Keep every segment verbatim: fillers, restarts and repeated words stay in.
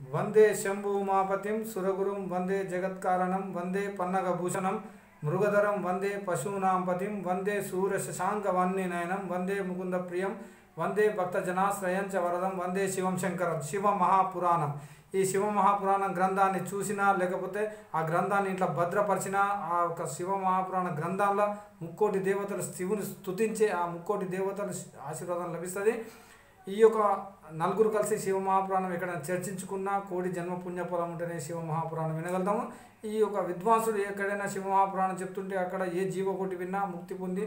వందే శంభు ఉమాపతిం సురగురుం వందే జగత్కారణం వందే పన్నగభూషణం మృగధరం వందే పశూనాం పతిం వందే సూర్య శశాంక వన్నినయనం వందే ముకుంద ప్రియం వందే భక్తజనాశ్రయం చ వరదం వందే శివం శంకరం. శివ మహాపురాణం. ఈ శివ మహాపురాణం గ్రంథాన్ని చూసినా లేకపోతే ఆ గ్రంథాన్ని ఇంట్లో భద్రపరిచినా ఆ ఒక శివ మహాపురాణ గ్రంథంలో ముక్కోటి దేవతలు శివుని స్తుతించే ఆ ముక్కోటి దేవతల ఆశీర్వాదం లభిస్తుంది. ఈ యొక్క నలుగురు కలిసి శివ మహాపురాణం ఎక్కడ చర్చించుకున్నా కోటి జన్మ పుణ్యఫలం ఉంటేనే శివ మహాపురాణం వినగలుగుతాము. ఈ యొక్క విద్వాంసుడు ఎక్కడైనా శివ మహాపురాణం చెప్తుంటే అక్కడ ఏ జీవకోటి విన్నా ముక్తి పొంది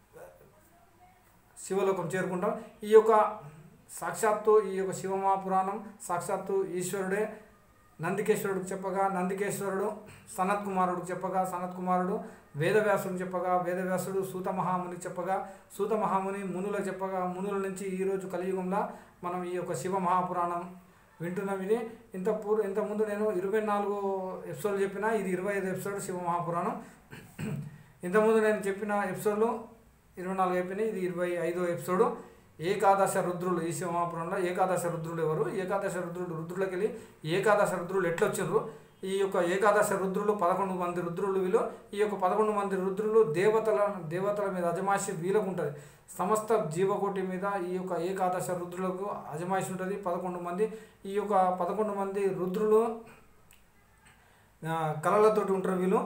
శివలోకం చేరుకుంటాం. ఈ యొక్క సాక్షాత్తు ఈ యొక్క శివ మహాపురాణం సాక్షాత్తు ఈశ్వరుడే నందికేశ్వరుడికి చెప్పగా నందికేశ్వరుడు సనత్ కుమారుడికి చెప్పగా సనత్ కుమారుడు వేదవ్యాసుడికి చెప్పగా వేదవ్యాసుడు సూత మహామునికి చెప్పగా సూత మహాముని మునులకు చెప్పగా మునుల నుంచి ఈరోజు కలియుగంలో మనం ఈ యొక్క శివ మహాపురాణం వింటున్నాం. ఇది ఇంత పూర్ ఇంతకుముందు నేను ఇరవై నాలుగు ఎపిసోడ్లు చెప్పిన, ఇది ఇరవై ఐదు ఎపిసోడ్ శివ మహాపురాణం. ఇంతకుముందు నేను చెప్పిన ఎపిసోడ్లు ఇరవై నాలుగు అయిపోయినాయి, ఇది ఇరవై ఐదో ఎపిసోడు. ఏకాదశ రుద్రులు ఈ శివ మహాపురాణంలో ఏకాదశ రుద్రులు ఎవరు, ఏకాదశ రుద్రులు రుద్రులకి వెళ్ళి ఏకాదశ రుద్రులు ఎట్లా వచ్చిండ్రు, ఈ యొక్క ఏకాదశ రుద్రులు పదకొండు మంది రుద్రులు వీళ్ళు. ఈ యొక్క పదకొండు మంది రుద్రులు దేవతల దేవతల మీద అజమాయిషి వీళ్ళకు ఉంటుంది. సమస్త జీవకోటి మీద ఈ యొక్క ఏకాదశ రుద్రులకు అజమాయిషి ఉంటుంది పదకొండు మంది. ఈ యొక్క పదకొండు మంది రుద్రులు కళలతోటి ఉంటారు. వీళ్ళు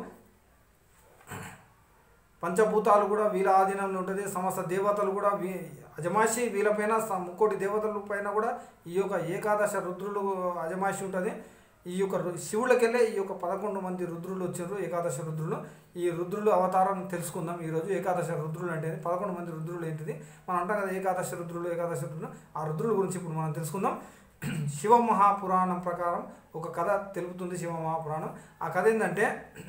పంచభూతాలు కూడా వీళ్ళ ఆధీనంలో ఉంటుంది. సమస్త దేవతలు కూడా వీ అజమాయిషి వీళ్ళపైన ముక్కోటి దేవతల పైన కూడా ఈ యొక్క ఏకాదశ రుద్రులు అజమాయిషి ఉంటుంది. ఈ యొక్క శివులకెళ్ళే ఈ యొక్క పదకొండు మంది రుద్రులు వచ్చారు, ఏకాదశ రుద్రులు. ఈ రుద్రులు అవతారం తెలుసుకుందాం ఈరోజు. ఏకాదశ రుద్రులు అంటే పదకొండు మంది రుద్రులు ఏంటిది మనం అంటాం కదా, ఏకాదశ రుద్రులు ఏకాదశ రుద్రులు. ఆ రుద్రుల గురించి ఇప్పుడు మనం తెలుసుకుందాం. శివ మహాపురాణం ప్రకారం ఒక కథ తెలుపుతుంది శివ మహాపురాణం. ఆ కథ ఏంటంటే,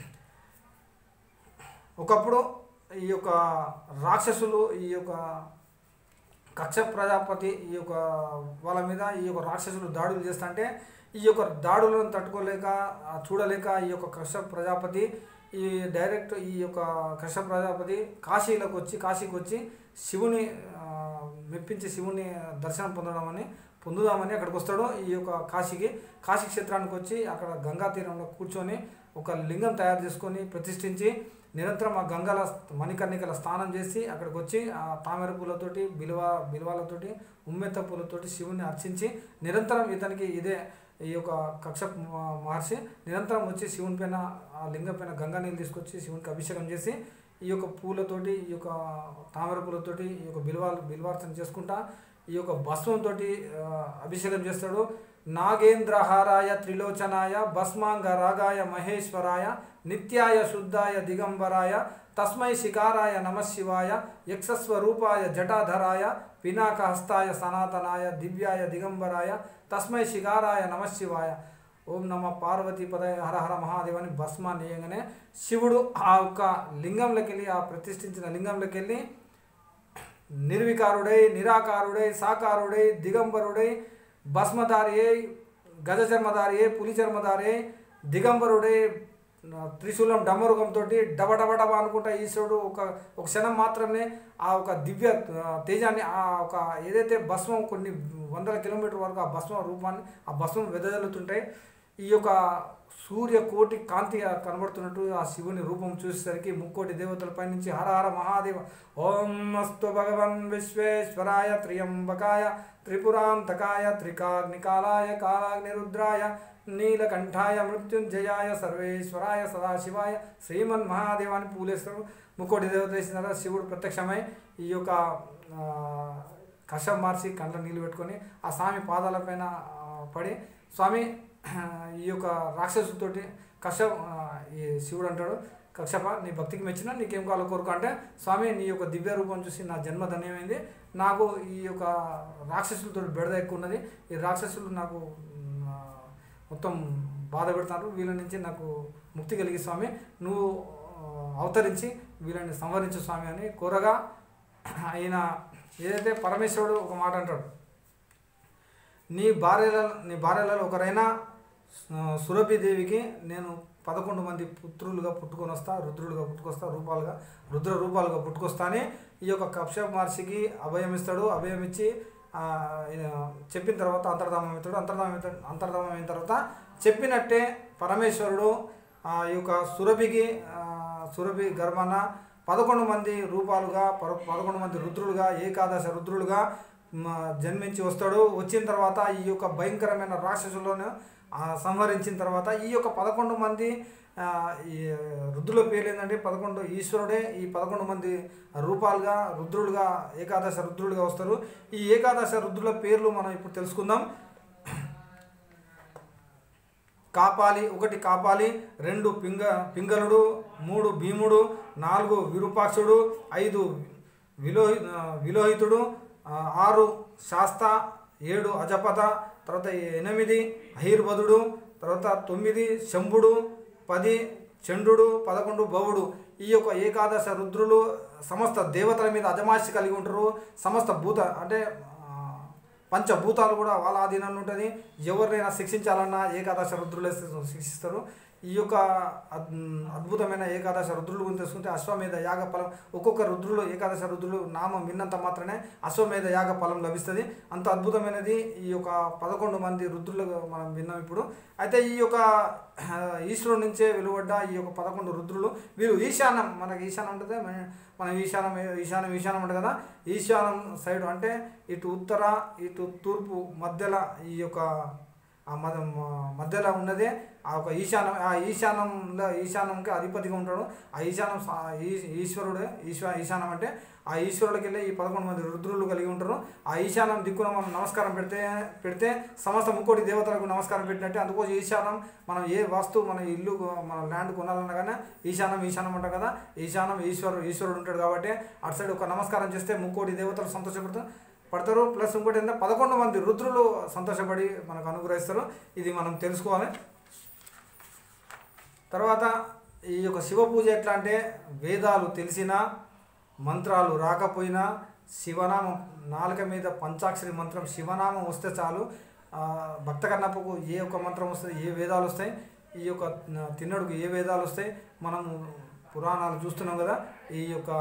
ఒకప్పుడు ఈ యొక్క రాక్షసులు ఈ యొక్క కక్ష ప్రజాపతి ఈ యొక్క వాళ్ళ మీద ఈ యొక్క రాక్షసులు దాడులు చేస్తుంటే ఈ యొక్క దాడులను తట్టుకోలేక చూడలేక ఈ యొక్క కక్ష ప్రజాపతి ఈ డైరెక్ట్ ఈ యొక్క కక్ష ప్రజాపతి కాశీలోకి వచ్చి కాశీకి వచ్చి శివుని మెప్పించి శివుని దర్శనం పొందడమని పొందుదామని అక్కడికి వస్తాడు. ఈ యొక్క కాశీకి కాశీ క్షేత్రానికి వచ్చి అక్కడ గంగా తీరంలో కూర్చొని ఒక లింగం తయారు చేసుకొని ప్రతిష్ఠించి నిరంతరం ఆ గంగల మణికర్ణికల స్నానం చేసి అక్కడికి వచ్చి ఆ తామర పూలతోటి బిల్వ బిల్వాలతోటి ఉమ్మెత్త పూలతోటి శివుని అర్చించి నిరంతరం ఇతనికి ఇదే ఈ యొక్క కక్ష మహర్షి నిరంతరం వచ్చి శివుని పైన ఆ లింగం పైన గంగా నీళ్ళు తీసుకొచ్చి శివునికి అభిషేకం చేసి ఈ యొక్క పూలతోటి ఈ యొక్క తామర పూలతోటి ఈ యొక్క బిల్వాలు బిల్వార్చన చేసుకుంటా ఈ యొక్క భస్మంతో అభిషేకం చేస్తాడు. నాగేంద్రహారాయ త్రిలోచనాయ భస్మాంగ రాగాయ మహేశ్వరాయ నిత్యాయ శుద్ధాయ దిగంబరాయ తస్మై శికారాయ నమశివాయ యక్షస్వరూపాయ జటాధరాయ పినాకహస్తాయ సనాతనాయ దివ్యాయ దిగంబరాయ తస్మై శికారాయ నమశివాయ ఓం నమ పార్వతీ పదయ హర హర మహాదేవని భస్మాన్ని వేయగానే శివుడు ఆ యొక్క లింగంలోకి వెళ్ళి ఆ ప్రతిష్ఠించిన లింగంలోకి వెళ్ళి నిర్వికారుడై నిరాకారుడై సాకారుడై దిగంబరుడై భస్మధారి అయి గజ చర్మధారి అయి పులి చర్మధారి అయి దిగంబరుడై త్రిశూలం డమరుగంతో డబడబడబ అనుకుంటా ఈశ్వరుడు ఒక ఒక క్షణం మాత్రమే ఆ ఒక దివ్య తేజాన్ని ఆ ఒక ఏదైతే భస్మం కొన్ని వందల కిలోమీటర్ వరకు ఆ భస్మ రూపాన్ని ఆ భస్మం వెదజల్లుతుంటాయి. ఈ యొక్క సూర్య కోటి కాంతి కనబడుతున్నట్టు ఆ శివుని రూపం చూసేసరికి ముక్కోటి దేవతలపై నుంచి హర హర మహాదేవ ఓం అస్తు భగవన్ విశ్వేశ్వరాయ త్రియంబకాయ త్రిపురాంతకాయ త్రికాగ్నికాలాయ కాలాగ్నిరుద్రాయ నీలకంఠాయ మృత్యుంజయాయ సర్వేశ్వరాయ సదాశివాయ శ్రీమన్ మహాదేవాన్ని పూలేస్తారు. ముక్కోటి దేవత వేసిన తర్వాత శివుడు ప్రత్యక్షమై ఈ యొక్క కషం మార్చి కండ్ల నీళ్ళు పెట్టుకొని ఆ స్వామి పాదాలపైన పడి స్వామి ఈ యొక్క రాక్షసుతోటి కశ్యప ఈ శివుడు అంటాడు, కశ్యప నీ భక్తికి మెచ్చిన నీకేం కావాలో కోరుకో అంటే, స్వామి నీ యొక్క దివ్య రూపం చూసి నా జన్మ ధన్యమైంది, నాకు ఈ యొక్క రాక్షసులతో బెడద ఎక్కువ ఉన్నది, ఈ రాక్షసులు నాకు మొత్తం బాధ పెడతారు, వీళ్ళ నుంచి నాకు ముక్తి కలిగి స్వామి నువ్వు అవతరించి వీళ్ళని సంహరించు స్వామి అని కోరగా ఆయన ఏదైతే పరమేశ్వరుడు ఒక మాట అంటాడు, నీ భార్యల నీ భార్యలలో ఒకరైనా సురభిదేవికి నేను పదకొండు మంది పుత్రులుగా పుట్టుకొని వస్తా, రుద్రులుగా పుట్టుకొస్తా, రూపాలుగా రుద్ర రూపాలుగా పుట్టుకొస్తా అని ఈ యొక్క కశ్యప మహర్షికి అభయం ఇస్తాడు. అభయం ఇచ్చి చెప్పిన తర్వాత అంతర్ధామమవుతాడు. అంతర్ధామం అంతర్ధామం అయిన తర్వాత చెప్పినట్టే పరమేశ్వరుడు ఈ యొక్క సురభికి సురభి గర్భాన పదకొండు మంది రూపాలుగా పదకొండు మంది రుద్రులుగా ఏకాదశ రుద్రులుగా జన్మించి వస్తాడు. వచ్చిన తర్వాత ఈ యొక్క భయంకరమైన రాక్షసులను సంహరించిన తర్వాత ఈ యొక్క పదకొండు మంది ఈ రుద్రుల పేర్లు ఏంటంటే పదకొండు ఈశ్వరుడే ఈ పదకొండు మంది రూపాలుగా రుద్రులుగా ఏకాదశ రుద్రులుగా వస్తారు. ఈ ఏకాదశ రుద్రుల పేర్లు మనం ఇప్పుడు తెలుసుకుందాం. కాపాలి, ఒకటి కాపాలి, రెండు పింగ పింగళుడు, మూడు భీముడు, నాలుగు విరూపాక్షుడు, ఐదు విలోహి విలోహితుడు, ఆరు శాస్త, ఏడు అజపత, తర్వాత ఎనిమిది అహిర్వదుడు, తర్వాత తొమ్మిది శంభుడు, పది చండు, పదకొండు భవుడు. ఈ యొక్క ఏకాదశ రుద్రులు సమస్త దేవతల మీద అజమాయిషి కలిగి ఉంటారు. సమస్త భూత అంటే పంచభూతాలు కూడా వాళ్ళ ఆధీనంలో ఉంటుంది. ఎవరినైనా శిక్షించాలన్నా ఏకాదశ రుద్రులే శిక్షిస్తారు. ఈ యొక్క అద్భుతమైన ఏకాదశ రుద్రులు గురించి తెలుసుకుంటే అశ్వమేధ యాగ ఫలం ఒక్కొక్క రుద్రులు ఏకాదశ రుద్రులు నామం విన్నంత మాత్రమే అశ్వమేధ యాగ ఫలం లభిస్తుంది. అంత అద్భుతమైనది ఈ యొక్క పదకొండు మంది రుద్రులు మనం విన్నాం ఇప్పుడు. అయితే ఈ యొక్క ఈశ్వరుడి నుంచే వెలువడ్డ ఈ యొక్క పదకొండు రుద్రులు వీళ్ళు ఈశాన్యం మనకి ఈశాన్యం ఉంటుంది మనం ఈశాన్యం ఈశాన్యం ఈశాన్యం ఉంటుంది కదా. ఈశాన్యం సైడ్ అంటే ఇటు ఉత్తర ఇటు తూర్పు మధ్యలో ఈ యొక్క ఆ మద మధ్యలో ఉన్నదే ఆ ఒక ఈశాన్యం. ఆ ఈశాన్యంలో ఈశాన్యంకి అధిపతిగా ఉంటాడు. ఆ ఈశాన్యం ఈశ్వరుడే ఈశ్వ ఈశాన్యం అంటే ఆ ఈశ్వరుడికి వెళ్ళి ఈ పదకొండు మంది రుద్రులు కలిగి ఉంటారు. ఆ ఈశాన్యం దిక్కున మనం నమస్కారం పెడితే పెడితే సమస్త ముక్కోటి దేవతలకు నమస్కారం పెట్టినట్టే. అందుకోసం ఈశాన్యం మనం ఏ వస్తువు మన ఇల్లు మన ల్యాండ్ కొనాలన్నా కానీ ఈశాన్యం ఈశాన్యం అంటాం కదా. ఈశాన్యం ఈశ్వరుడు ఈశ్వరుడు ఉంటాడు కాబట్టి అటు సైడ్ ఒక నమస్కారం చేస్తే ముక్కోటి దేవతలు సంతోషపడతారు పడతారు ప్లస్ ఇంకోటి ఏంటంటే పదకొండు మంది రుద్రులు సంతోషపడి మనకు అనుగ్రహిస్తారు. ఇది మనం తెలుసుకోవాలి. తర్వాత ఈ యొక్క శివ పూజ ఎట్లా అంటే వేదాలు తెలిసినా మంత్రాలు రాకపోయినా శివనామం నాలుక మీద పంచాక్షరి మంత్రం శివనామం వస్తే చాలు. భక్త కన్నప్పకు ఏ ఒక్క మంత్రం వస్తుంది, ఏ వేదాలు వస్తాయి, ఈ యొక్క తిన్నడుకు ఏ వేదాలు వస్తాయి. మనము పురాణాలు చూస్తున్నాం కదా. ఈ యొక్క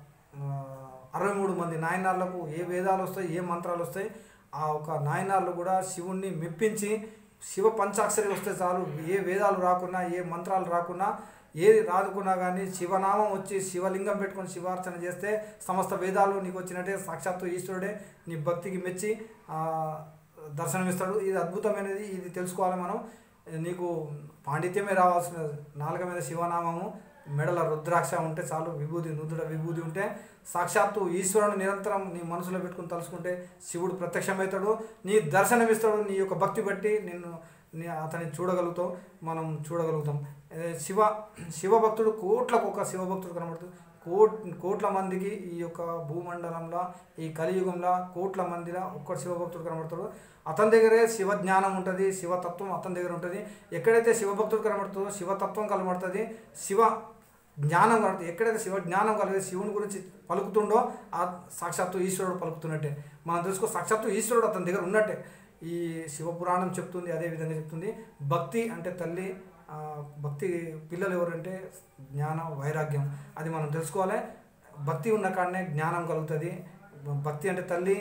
అరవై మూడు మంది నాయనార్లకు ఏ వేదాలు వస్తాయి, ఏ మంత్రాలు వస్తాయి. ఆ ఒక నాయనార్లు కూడా శివుణ్ణి మెప్పించి శివ పంచాక్షరి వస్తే చాలు. ఏ వేదాలు రాకున్నా ఏ మంత్రాలు రాకున్నా ఏది రాదుకున్నా కానీ శివనామం వచ్చి శివలింగం పెట్టుకొని శివార్చన చేస్తే సమస్త వేదాలు నీకు వచ్చినట్టే. సాక్షాత్తు ఈశ్వరుడే నీ భక్తికి మెచ్చి దర్శనమిస్తాడు. ఇది అద్భుతమైనది. ఇది తెలుసుకోవాలి మనం. నీకు పాండిత్యమే రావాల్సిన నాలుక మీద శివనామము మెడల రుద్రాక్ష ఉంటే చాలు. విభూతి నుదుట విభూతి ఉంటే సాక్షాత్తు ఈశ్వరుని నిరంతరం నీ మనసులో పెట్టుకుని తలుసుకుంటే శివుడు ప్రత్యక్షమవుతాడు. నీ దర్శనమిస్తాడు. నీ యొక్క భక్తి బట్టి నిన్ను నీ అతన్ని చూడగలుగుతావు, మనం చూడగలుగుతాం. శివ శివభక్తుడు కోట్లకు ఒక శివభక్తుడు కనబడుతుంది. కోట్ కోట్ల మందికి ఈ యొక్క భూమండలంలో ఈ కలియుగంలో కోట్ల మందిలో ఒక్క శివభక్తుడు కనబడతాడు. అతని దగ్గరే శివజ్ఞానం ఉంటుంది, శివతత్వం అతని దగ్గర ఉంటుంది. ఎక్కడైతే శివభక్తుడు కనబడుతుందో శివతత్వం కనబడుతుంది, శివ జ్ఞానం కనబడుతుంది. ఎక్కడైతే శివ జ్ఞానం కలిగి శివుని గురించి పలుకుతుండో ఆ సాక్షాత్తు ఈశ్వరుడు పలుకుతున్నట్టే. మనం తెలుసుకో సాక్షాత్తు ఈశ్వరుడు అతని దగ్గర ఉన్నట్టే. ఈ శివపురాణం చెప్తుంది, అదే విధంగా చెప్తుంది. భక్తి అంటే తల్లి, భక్తి పిల్లలు ఎవరంటే జ్ఞానం వైరాగ్యం. అది మనం తెలుసుకోవాలి. భక్తి ఉన్న కాడనే జ్ఞానం కలుగుతుంది. భక్తి అంటే తల్లి,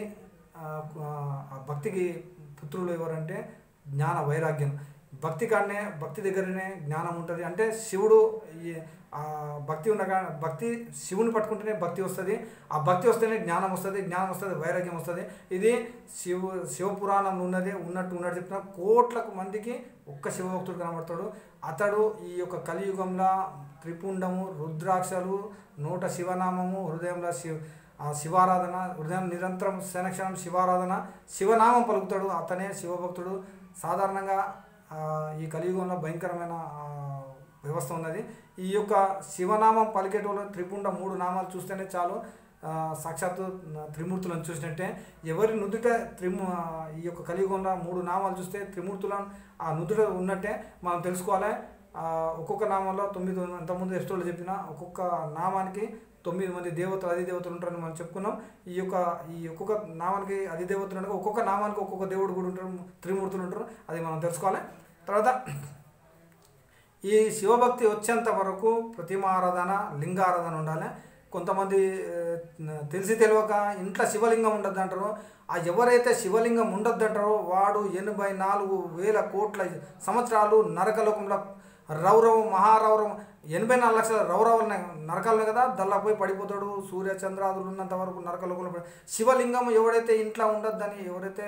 భక్తికి పుత్రులు ఎవరంటే జ్ఞాన వైరాగ్యం. భక్తి కాడనే భక్తి దగ్గరనే జ్ఞానం ఉంటుంది. అంటే శివుడు ఈ భక్తి ఉన్న కా భక్తి శివుని పట్టుకుంటేనే భక్తి వస్తుంది. ఆ భక్తి వస్తేనే జ్ఞానం వస్తుంది, జ్ఞానం వస్తుంది, వైరాగ్యం వస్తుంది. ఇది శివ శివపురాణంలో ఉన్నది ఉన్నట్టు ఉన్నట్టు చెప్తున్నా. కోట్లకు మందికి ఒక్క శివభక్తుడు కనబడతాడు. అతడు ఈ యొక్క కలియుగంలో త్రిపుండము, రుద్రాక్షలు, నోట శివనామము, హృదయంలో శివ శివారాధన, హృదయం నిరంతరం క్షణక్షణం శివారాధన, శివనామం పలుకుతాడు. అతనే శివభక్తుడు. సాధారణంగా ఈ కలియుగంలో భయంకరమైన వ్యవస్థ ఉన్నది. ఈ యొక్క శివనామం పలికేటోళ్ళు త్రిపుండ మూడు నామాలు చూస్తేనే చాలు. సాక్షాత్తు త్రిమూర్తులను చూసినట్టే. ఎవరి నుదుట త్రిము ఈ యొక్క కలియుగంలో మూడు నామాలు చూస్తే త్రిమూర్తులను ఆ నుదుట ఉన్నట్టే మనం తెలుసుకోవాలి. ఒక్కొక్క నామంలో తొమ్మిది అంతకుముందు ఎస్టోళ్ళు చెప్పిన ఒక్కొక్క నామానికి తొమ్మిది మంది దేవతలు అధి దేవతలు ఉంటారని మనం చెప్పుకున్నాం. ఈ యొక్క ఈ ఒక్కొక్క నామానికి అధి దేవతలు ఉండగా ఒక్కొక్క నామానికి ఒక్కొక్క దేవుడు కూడా ఉంటారు, త్రిమూర్తులు ఉంటారు. అది మనం తెలుసుకోవాలి. తర్వాత ఈ శివభక్తి వచ్చేంత వరకు ప్రతిమారాధన, లింగారాధన ఉండాలి. కొంతమంది తెలిసి తెలియక ఇంట్లో శివలింగం ఉండద్దు అంటారు. ఆ ఎవరైతే శివలింగం ఉండద్దు అంటారో వాడు ఎనభై నాలుగు వేల కోట్ల సంవత్సరాలు నరకలోకంలో రౌరవం మహారౌరవం ఎనభై నాలుగు లక్షల రౌరవాలు నరకాలనే కదా దల్లా పోయి పడిపోతాడు. సూర్య చంద్రాదులు ఉన్నంత వరకు నరకలోకంలో పడి శివలింగం ఎవడైతే ఇంట్లో ఉండొద్దని ఎవరైతే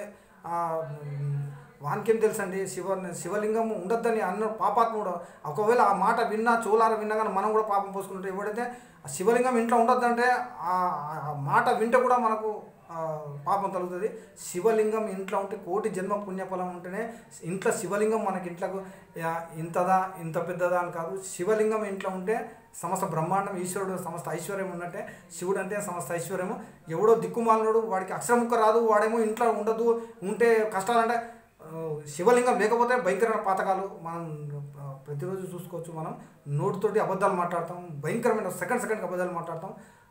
వానికేం తెలుసండి శివ శివలింగం ఉండొద్దని అన్న పాపాత్ముడు. ఒకవేళ ఆ మాట విన్నా చోలార విన్నా కానీ మనం కూడా పాపం పోసుకుంటే ఎవడైతే శివలింగం ఇంట్లో ఉండొద్దంటే ఆ మాట వింటే కూడా మనకు పాపం తగులుతుంది. శివలింగం ఇంట్లో ఉంటే కోటి జన్మ పుణ్యఫలం ఉంటేనే ఇంట్లో శివలింగం మనకి ఇంట్లోకి ఇంతదా ఇంత పెద్దదా అని కాదు. శివలింగం ఇంట్లో ఉంటే సమస్త బ్రహ్మాండం ఈశ్వరుడు సమస్త ఐశ్వర్యం ఉన్నట్టే. శివుడు అంటే సమస్త ఐశ్వర్యము. ఎవడో దిక్కుమాలినోడు వాడికి అక్షరముక్క రాదు వాడేమో ఇంట్లో ఉండదు ఉంటే కష్టాలంటే శివలింగం లేకపోతే భయంకరమైన పాతకాలు మనం ప్రతిరోజు చూసుకోవచ్చు. మనం నోటితోటి అబద్ధాలు మాట్లాడతాం, భయంకరమైన సెకండ్ సెకండ్కి అబద్ధాలు మాట్లాడతాం.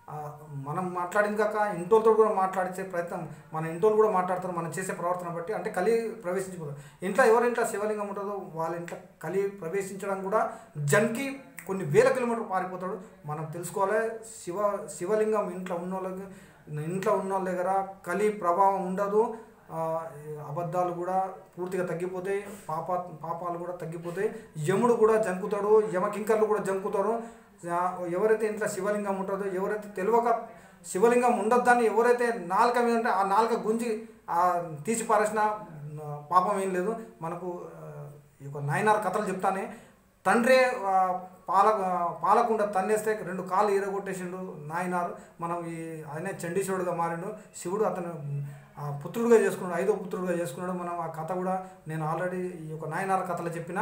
మనం మాట్లాడింది కాక ఇంటోళ్ళతో కూడా మాట్లాడించే ప్రయత్నం మన ఇంటోళ్ళు కూడా మాట్లాడతారు మనం చేసే ప్రవర్తన బట్టి. అంటే కలి ప్రవేశించిపోతారు. ఇంట్లో ఎవరింట్లో శివలింగం ఉంటుందో వాళ్ళ ఇంట్లో కలి ప్రవేశించడం కూడా జన్కి కొన్ని వేల కిలోమీటర్లు పారిపోతాడు. మనం తెలుసుకోవాలి శివ శివలింగం ఇంట్లో ఉన్న వాళ్ళకి ఇంట్లో ఉన్న వాళ్ళ దగ్గర కలి ప్రభావం ఉండదు. అబద్ధాలు కూడా పూర్తిగా తగ్గిపోతాయి. పాప పాపాలు కూడా తగ్గిపోతాయి. యముడు కూడా జంకుతాడు, యమకింకర్లు కూడా జంకుతారు. ఎవరైతే ఇంట్లో శివలింగం ఉంటుందో ఎవరైతే తెలియక శివలింగం ఉండొద్దని ఎవరైతే నాలుక మీద ఉంటే ఆ నాలుక గుంజి తీసి పారేసిన పాపం ఏం లేదు. మనకు ఈ యొక్క నాయనార్ కథలు చెప్తానే తండ్రే పాల పాలకుండా తన్నేస్తే రెండు కాళ్ళు ఈరగొట్టేసిండు నాయనారు. మనం ఈ ఆయనే చండీశ్వరుడుగా మారిండు. శివుడు అతను పుత్రుడుగా చేసుకున్నాడు, ఐదో పుత్రుడుగా చేసుకున్నాడు. మనం ఆ కథ కూడా నేను ఆల్రెడీ ఈ యొక్క నాయనార్ కథలో చెప్పిన.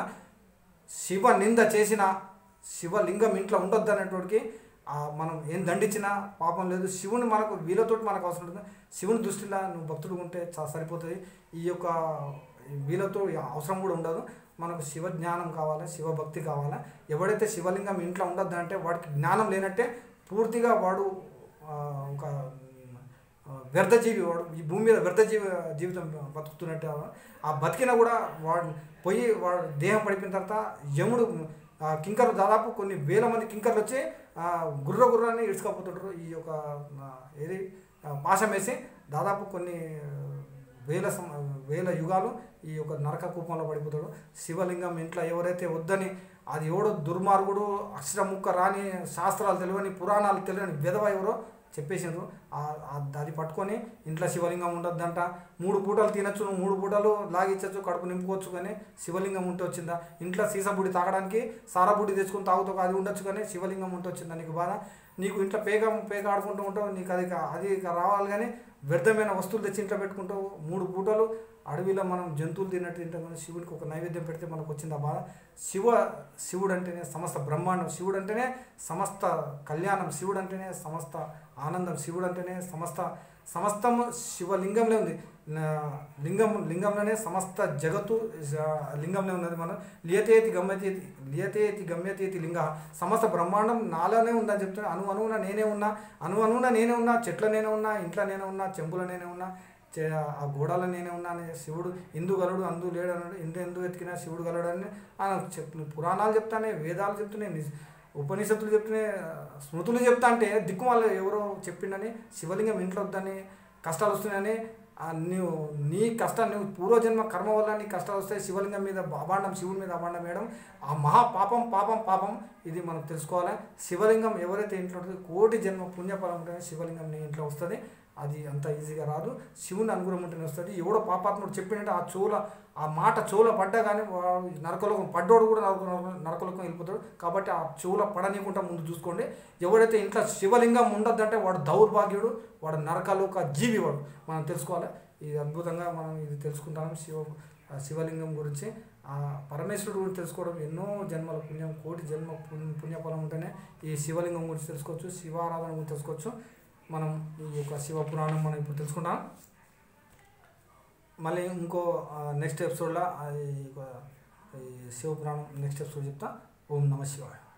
శివ నింద చేసిన శివలింగం ఇంట్లో ఉండొద్దు అనేటోడికి మనం ఏం దండించినా పాపం లేదు. శివుని మనకు వీళ్ళతోటి మనకు అవసరం ఉంటుంది. శివుని దృష్టిలో నువ్వు భక్తుడు ఉంటే సరిపోతుంది. ఈ యొక్క వీళ్ళతో అవసరం కూడా ఉండదు. మనకు శివ జ్ఞానం కావాలి, శివభక్తి కావాలి. ఎవడైతే శివలింగం ఇంట్లో ఉండొద్దు అంటే వాడికి జ్ఞానం లేనట్టే. పూర్తిగా వాడు ఒక వ్యర్థజీవి, వాడు ఈ భూమి మీద వ్యర్థజీవి జీవితం బతుకుతున్నట్టే. ఆ బతికినా కూడా వాడు పోయి వాడు దేహం పడిపోయిన తర్వాత యముడు కింకర్లు దాదాపు కొన్ని వేల మంది కింకర్లు వచ్చి గుర్ర గుర్రాన్ని ఇడుచుకపోతుంటారు. ఈ యొక్క ఏది పాశం వేసి దాదాపు కొన్ని వేల వేల యుగాలు ఈ యొక్క నరక కూపంలో పడిపోతాడు. శివలింగం ఇంట్లో ఎవరైతే వద్దని అది ఎవడో దుర్మార్గుడు అక్షర ముక్క రాని శాస్త్రాలు తెలియని పురాణాలు తెలియని విధవ ఎవరో చెప్పేసిండ్రు. అది పట్టుకొని ఇంట్లో శివలింగం ఉండొద్దంట. మూడు పూటలు తినచ్చు, నువ్వు మూడు పూటలు లాగిచ్చచ్చు, కడుపు నింపుకోవచ్చు. కానీ శివలింగం ఉంటే వచ్చిందా? ఇంట్లో సీసా బుడి తాగడానికి సారా బుడి తెచ్చుకొని తాగుతూ అది ఉండొచ్చు. కానీ శివలింగం ఉంటే వచ్చిందా నీకు బాధ? నీకు ఇంట్లో పేక పేక ఆడుకుంటూ ఉంటావు, నీకు అది అది రావాలి. కానీ వ్యర్థమైన వస్తువులు తెచ్చి ఇంట్లో పెట్టుకుంటావు. మూడు పూటలు అడవిలో మనం జంతువులు తిన్నట్టు తింటాం. కానీ శివుడికి ఒక నైవేద్యం పెడితే మనకు వచ్చింది ఆ బాధ. శివ శివుడు అంటేనే సమస్త బ్రహ్మాండం, శివుడు అంటేనే సమస్త కళ్యాణం, శివుడు అంటేనే సమస్త ఆనందం, శివుడు అంటేనే సమస్త సమస్తము శివలింగంలో ఉంది. లింగం లింగంలోనే సమస్త జగత్తు లింగంలో ఉన్నది. మనం లియతేతి గమ్యతేతి లియతేతి గమ్యతేతి లింగ సమస్త బ్రహ్మాండం నాలోనే ఉందని చెప్తాను. అను అనువున నేనే ఉన్నా, అను అనువున నేనే ఉన్నా, చెట్ల నేనే ఉన్నా, ఇంట్లో నేనే ఉన్నా, చెంపుల నేనే ఉన్నా, ఆ గోడాల నేనే ఉన్నా అని శివుడు ఇందు గలడు అందు లేడు అన్నాడు. ఇందు ఎందు వెతికినా శివుడు గలడని ఆయన చెప్తున్నాయి. పురాణాలు చెప్తానే, వేదాలు చెప్తున్నాయి, ఉపనిషత్తులు చెప్తున్నాయి, స్మృతులు చెప్తా అంటే దిక్కు వాళ్ళు ఎవరో చెప్పిండని శివలింగం ఇంట్లో వద్దని కష్టాలు వస్తున్నాయని నువ్వు నీ కష్టాన్ని నువ్వు పూర్వజన్మ కర్మ వల్ల నీ కష్టాలు వస్తాయి. శివలింగం మీద అభాండం, శివుడి మీద అభాండం వేయడం ఆ మహా పాపం పాపం పాపం. ఇది మనం తెలుసుకోవాలి. శివలింగం ఎవరైతే ఇంట్లో ఉంటుంది కోటి జన్మ పుణ్యఫలం ఉంటేనే శివలింగం నీ ఇంట్లో వస్తుంది. అది అంత ఈజీగా రాదు. శివుని అనుగ్రహం ఉంటేనే వస్తుంది. ఎవడో పాపాత్ముడు చెప్పినట్టు ఆ చోల ఆ మాట చోల పడ్డా కానీ నరకలోకం పడ్డోడు కూడా నరక నరకలోకం వెళ్ళిపోతాడు. కాబట్టి ఆ చోల పడనీయకుండా ముందు చూసుకోండి. ఎవడైతే ఇంట్లో శివలింగం ఉండొద్దంటే వాడు దౌర్భాగ్యుడు, వాడు నరకలోక జీవి, వాడు మనం తెలుసుకోవాలి. ఇది అద్భుతంగా మనం ఇది తెలుసుకుంటాం శివ శివలింగం గురించి. ఆ పరమేశ్వరుడు గురించి తెలుసుకోవడం ఎన్నో జన్మల పుణ్యం, కోటి జన్మ పుణ్యఫలం ఉంటేనే ఈ శివలింగం గురించి తెలుసుకోవచ్చు, శివారాధన గురించి తెలుసుకోవచ్చు. మనం ఈ యొక్క శివ పురాణం మనం ఇప్పుడు తెలుసుకుంటాం. మళ్ళీ ఇంకో నెక్స్ట్ ఎపిసోడ్లో ఈ శివ పురాణం నెక్స్ట్ ఎపిసోడ్ చెప్తా. ఓం నమ శివాయ.